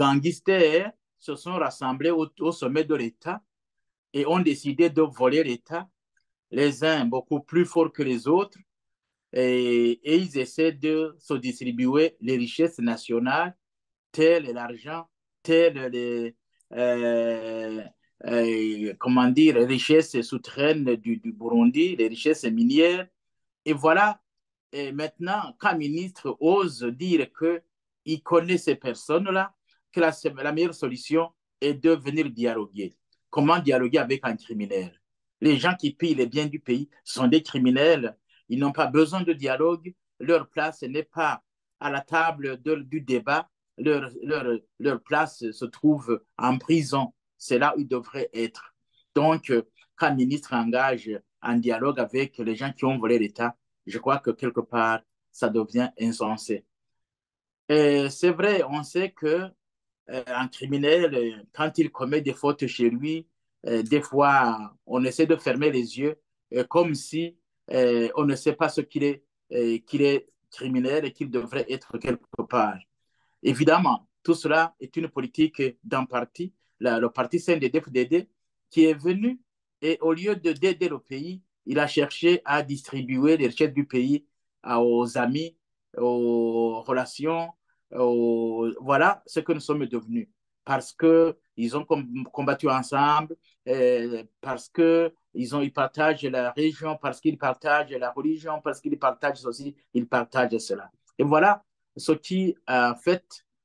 gangsters se sont rassemblés au sommet de l'État et ont décidé de voler l'État, les uns beaucoup plus forts que les autres, et ils essaient de se distribuer les richesses nationales, tel l'argent, tel euh, comment dire, les richesses souterraines du Burundi, les richesses minières. Et voilà, et maintenant, qu'un ministre ose dire qu'il connaît ces personnes-là, que la meilleure solution est de venir dialoguer. Comment dialoguer avec un criminel? Les gens qui pillent les biens du pays sont des criminels. Ils n'ont pas besoin de dialogue. Leur place n'est pas à la table du débat. Leur place se trouve en prison. C'est là où ils devraient être. Donc, quand un ministre engage un dialogue avec les gens qui ont volé l'État, je crois que quelque part, ça devient insensé. C'est vrai, on sait que un criminel, quand il commet des fautes chez lui, des fois, on essaie de fermer les yeux comme si on ne sait pas ce qu'il est criminel et qu'il devrait être quelque part. Évidemment, tout cela est une politique d'un parti, le parti CNDD-FDD, qui est venu et au lieu d'aider le pays, il a cherché à distribuer les richesses du pays aux amis, aux relations, voilà ce que nous sommes devenus. Parce qu'ils ont combattu ensemble, parce qu'ils partagent la région, parce qu'ils partagent la religion, parce qu'ils partagent ceci, ils partagent cela. Et voilà ce qui, en fait,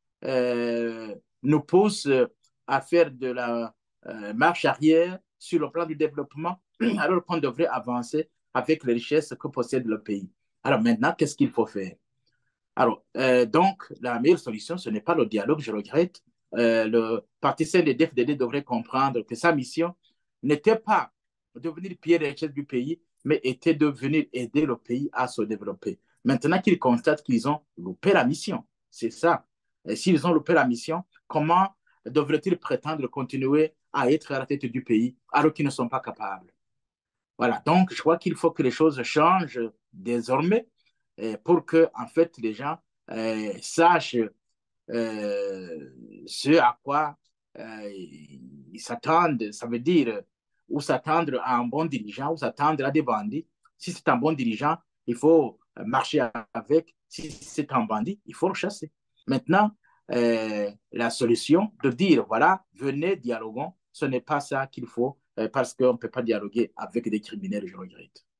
nous pousse à faire de la marche arrière sur le plan du développement, alors qu'on devrait avancer avec les richesses que possède le pays. Alors maintenant, qu'est-ce qu'il faut faire? Alors, donc, la meilleure solution, ce n'est pas le dialogue, je regrette. Le parti CNDD-FDD devrait comprendre que sa mission n'était pas de venir piller les richesses du pays, mais était de venir aider le pays à se développer. Maintenant qu'ils constatent qu'ils ont loupé la mission, c'est ça. S'ils ont loupé la mission, comment devraient-ils prétendre continuer à être à la tête du pays alors qu'ils ne sont pas capables? Voilà, donc je crois qu'il faut que les choses changent désormais pour que, en fait, les gens sachent ce à quoi ils s'attendent. Ça veut dire ou s'attendre à un bon dirigeant ou s'attendre à des bandits. Si c'est un bon dirigeant, il faut marcher avec. Si c'est un bandit, il faut le chasser. Maintenant, la solution de dire, voilà, venez, dialoguons, ce n'est pas ça qu'il faut parce qu'on ne peut pas dialoguer avec des criminels, je regrette.